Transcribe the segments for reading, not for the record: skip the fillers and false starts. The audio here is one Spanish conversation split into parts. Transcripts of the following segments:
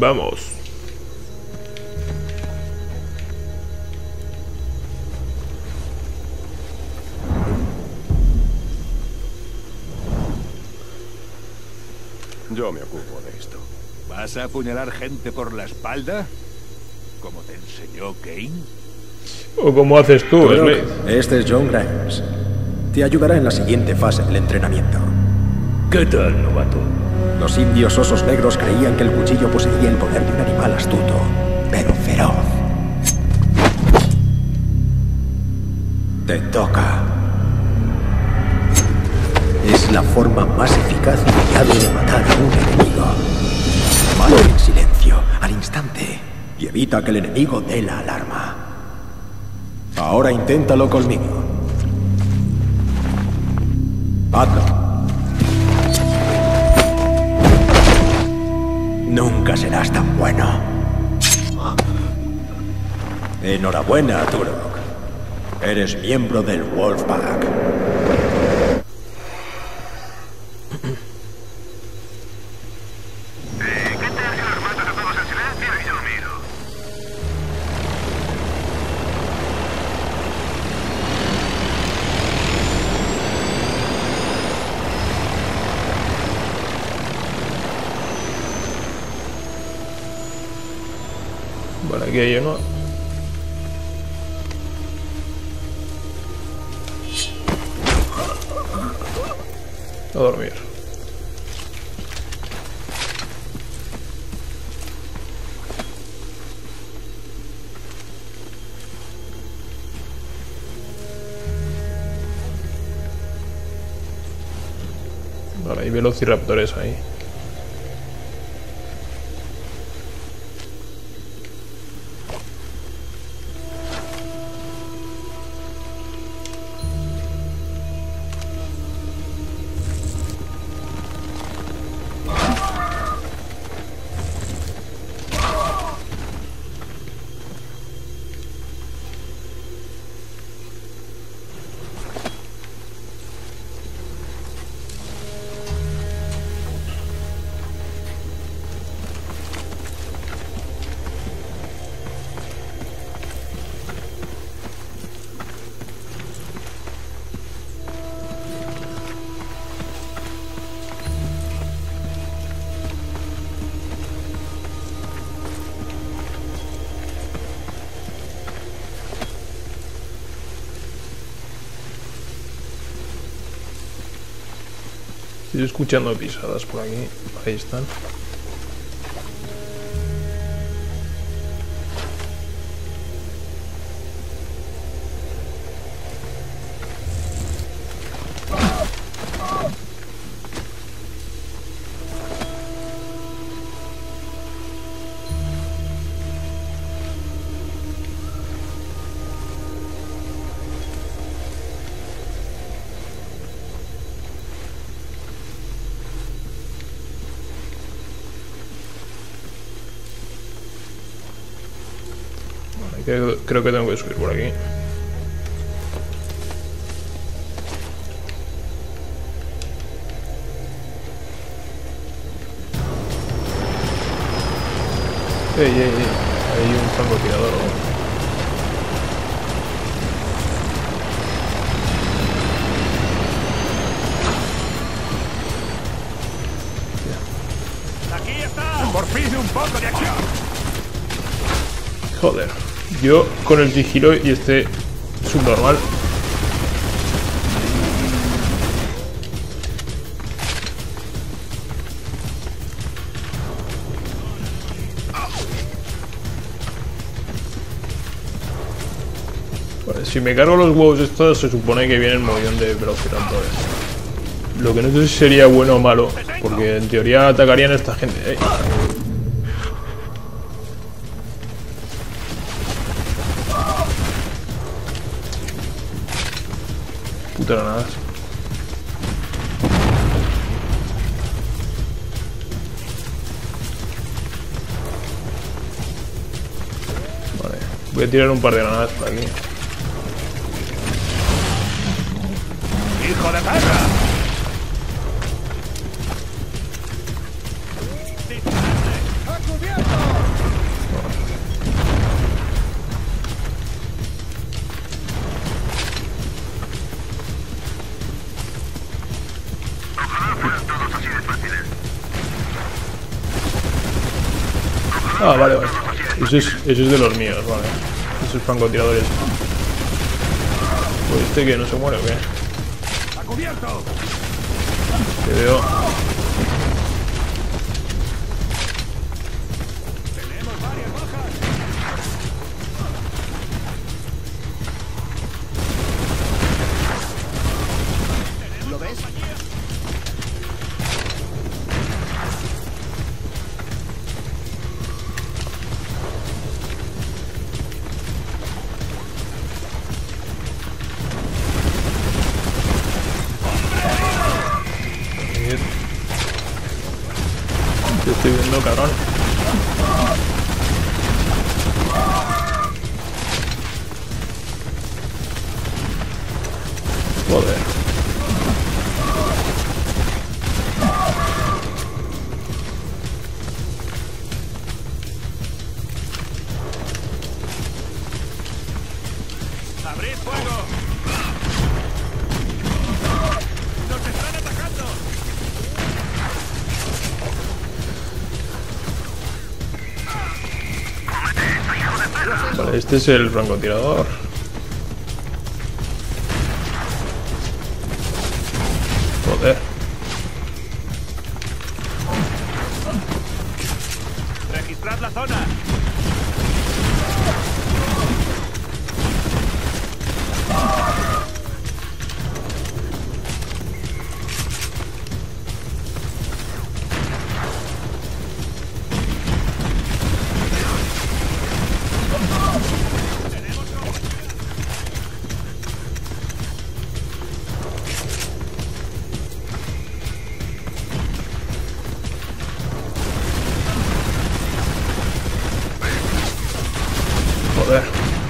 Vamos. Yo me ocupo de esto. ¿Vas a apuñalar gente por la espalda? ¿Como te enseñó Kane? ¿O cómo haces tú, Turok, Smith? este es John Grimes. Te ayudará en la siguiente fase del entrenamiento. ¿Qué tal, novato? Los indios osos negros creían que el cuchillo poseía el poder de un animal astuto, pero feroz. Te toca. Es la forma más eficaz y fiable de matar a un enemigo. Mátalo en silencio, al instante, y evita que el enemigo dé la alarma. Ahora inténtalo conmigo. Hazlo. Nunca serás tan bueno. Enhorabuena, Turok. Eres miembro del Wolfpack. ¿Qué tal si los matas a todos en silencio y yo miro? Vale, aquí hay uno. A dormir. Vale, hay velociraptores ahí. Estoy escuchando pisadas por aquí. Ahí están. Creo que tengo que subir por aquí. Ey, hay un francotirador. ¡Aquí está! ¡Por fin un poco de acción! Joder. Yo con el sigilo y este subnormal. Vale, si me cargo los huevos estos se supone que vienen un montón de velociraptores. Lo que no sé si sería bueno o malo, porque en teoría atacarían a esta gente. Granadas. Vale, voy a tirar un par de granadas por aquí. ¡Hijo de perra! ¡A cubierto! Ah, vale, vale. Ese es de los míos, vale. Esos francotiradores. Pues este que no se muere o qué. ¡A cubierto! Te veo. Tenemos varias bajas. ¿Lo ves? Te estoy viendo, cabrón. Joder. ¡Abrid fuego! ¡Nos están atacando! Vale, este es el francotirador. Joder. ¡Registrad la zona! Joder.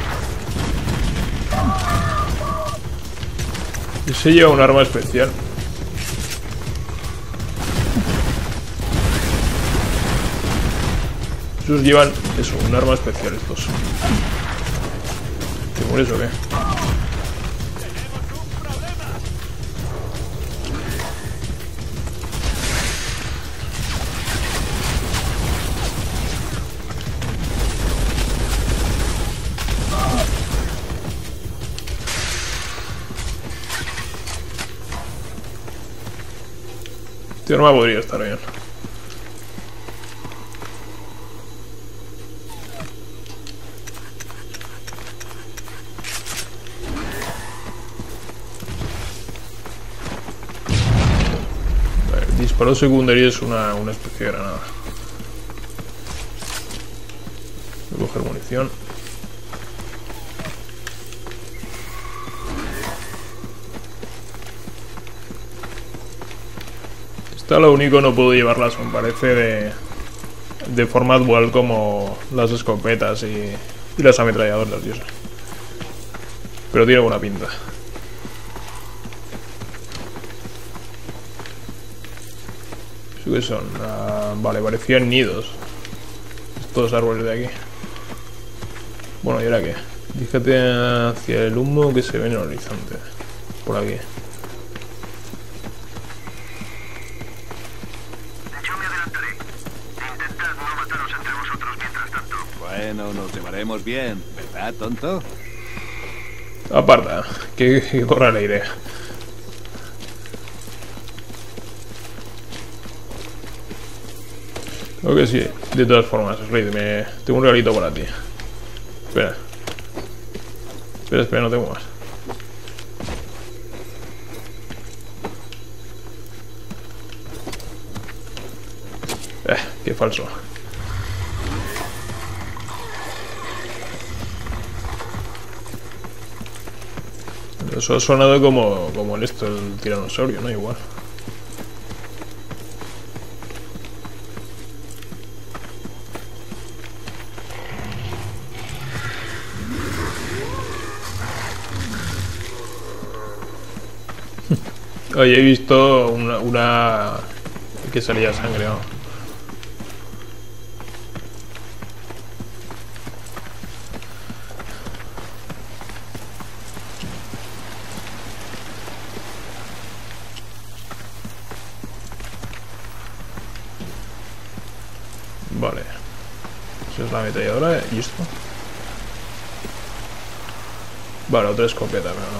Ese lleva un arma especial. Esos llevan eso, un arma especial estos. ¿Te mueres o qué? Este arma podría estar bien. Vale, disparo secundario es una especie de granada. Voy a coger munición. Lo único, no puedo llevarlas, me parece, de forma dual como las escopetas y las ametralladoras, yo sé. Pero tiene buena pinta. ¿Eso qué son? Vale, parecían nidos estos árboles de aquí. Bueno, ¿y ahora qué? Fíjate hacia el humo que se ve en el horizonte. Por aquí. Bueno, nos llevaremos bien, ¿verdad, tonto? Aparta, que corra el aire. Creo que sí, de todas formas, Slade, tengo un regalito para ti. Espera. Espera, no tengo más. Qué falso. Eso ha sonado como el tiranosaurio, ¿no? Igual. Oye, he visto una que salía sangre, ¿no? Vale. Esa es la ametralladora y esto. Vale, otra escopeta, pero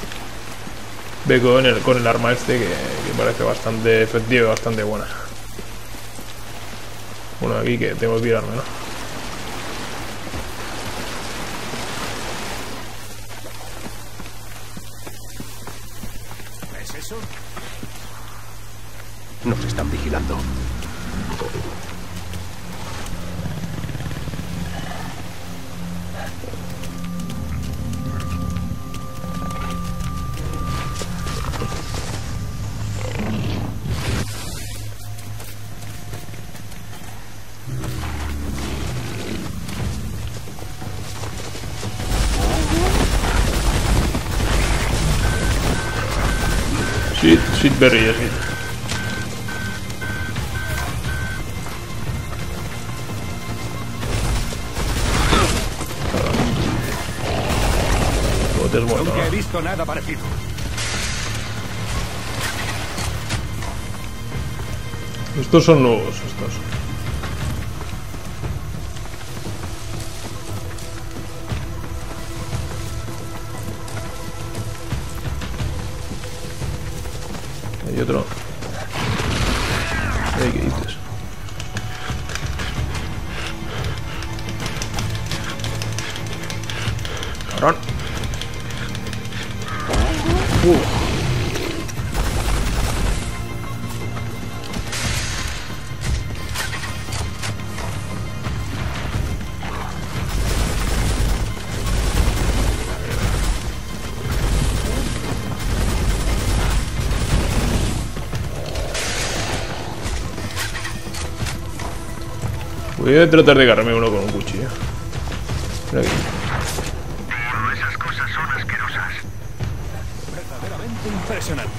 no. Ve con el arma este que parece bastante efectiva y bastante buena. Bueno, aquí que tengo que tirarme, ¿no? ¿Es eso? Nos están vigilando. Shit berry, así. Te has muerto, Nunca he ¿no? visto nada parecido. Estos son nuevos, estos. Hay otro. Ay, ¿qué dices? Cabrón. Voy a tratar de agarrarme uno con un cuchillo. Mira aquí. Pero esas cosas son asquerosas. Verdaderamente impresionante.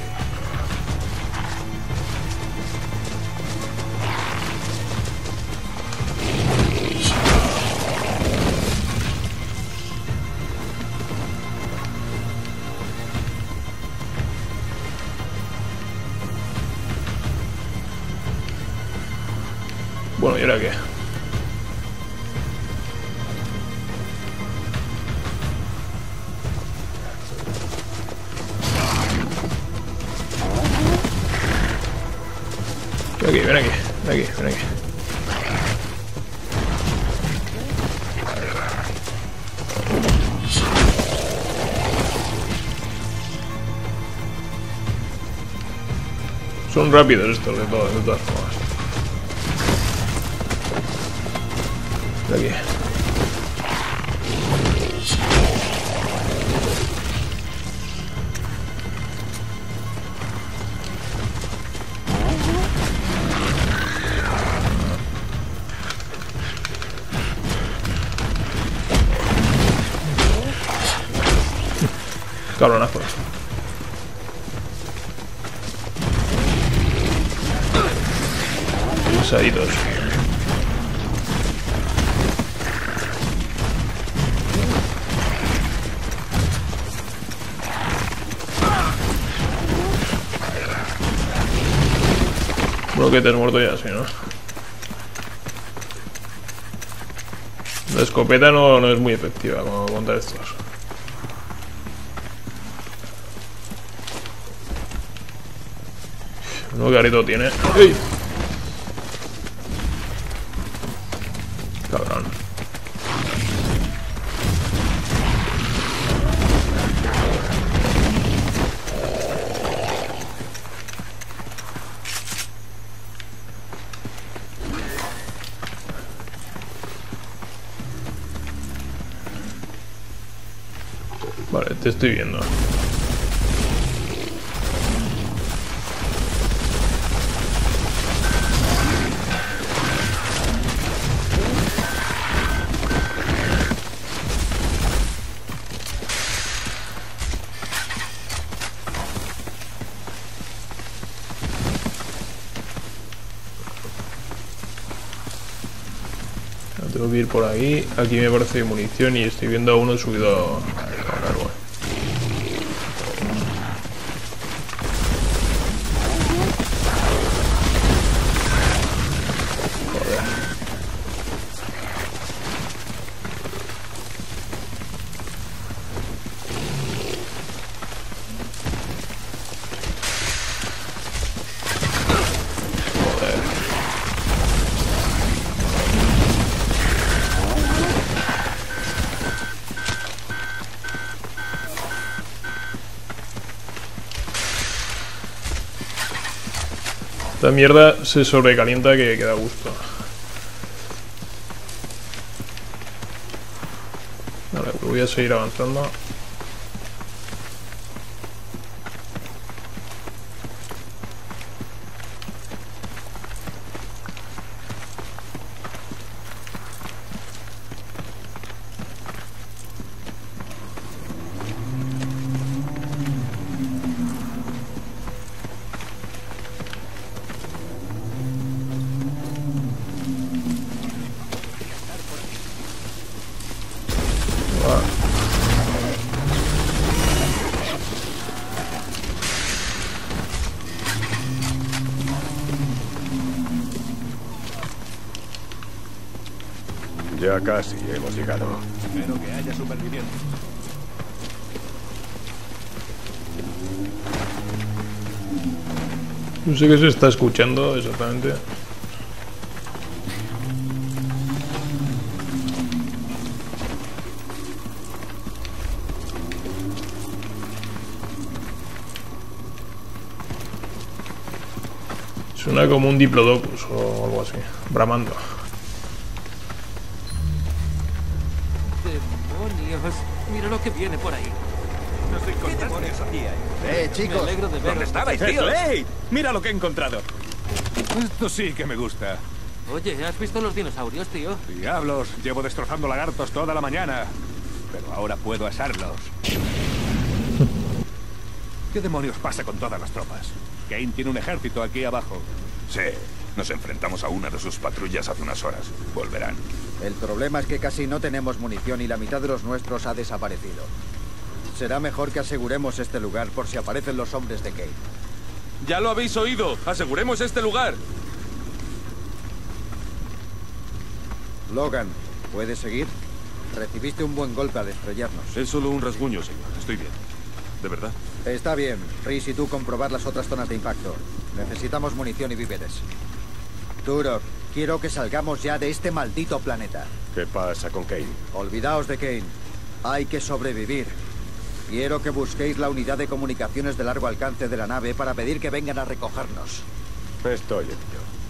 Bueno, ¿y ahora qué? Ven aquí, ven aquí, ven aquí. Son rápidos estos de todas formas. Ven aquí. Cabronazos. Pesaditos. Bueno, que te has muerto ya, sí, ¿no? La escopeta no es muy efectiva como contra estos. No, que garito tiene. ¡Ey! Cabrón. Vale, te estoy viendo. Tengo que ir por aquí. Aquí me parece munición y estoy viendo a uno subido a un árbol. Joder. Esta mierda se sobrecalienta que da gusto. Vale, pues voy a seguir avanzando. Ya casi hemos llegado. Espero que haya supervivientes. No sé qué se está escuchando exactamente. Suena como un diplodocus o algo así, bramando. ¡Demonios! Mira lo que viene por ahí. Nos encontramos aquí. Me alegro de ¿Dónde veros. estabais, tío? ¡Ey! ¡Mira lo que he encontrado! Esto sí que me gusta. Oye, ¿has visto los dinosaurios, tío? Diablos, llevo destrozando lagartos toda la mañana. Pero ahora puedo asarlos. ¿Qué demonios pasa con todas las tropas? Kane tiene un ejército aquí abajo. Sí, nos enfrentamos a una de sus patrullas hace unas horas. Volverán. El problema es que casi no tenemos munición y la mitad de los nuestros ha desaparecido. Será mejor que aseguremos este lugar por si aparecen los hombres de Kane. Ya lo habéis oído. Aseguremos este lugar. Logan, ¿puedes seguir? Recibiste un buen golpe al estrellarnos. Es solo un rasguño, señor. Estoy bien. ¿De verdad? Está bien. Rhys y tú comprobar las otras zonas de impacto. Necesitamos munición y víveres. Turok, quiero que salgamos ya de este maldito planeta. ¿Qué pasa con Kane? Olvidaos de Kane. Hay que sobrevivir. Quiero que busquéis la unidad de comunicaciones de largo alcance de la nave para pedir que vengan a recogernos. Estoy en ello.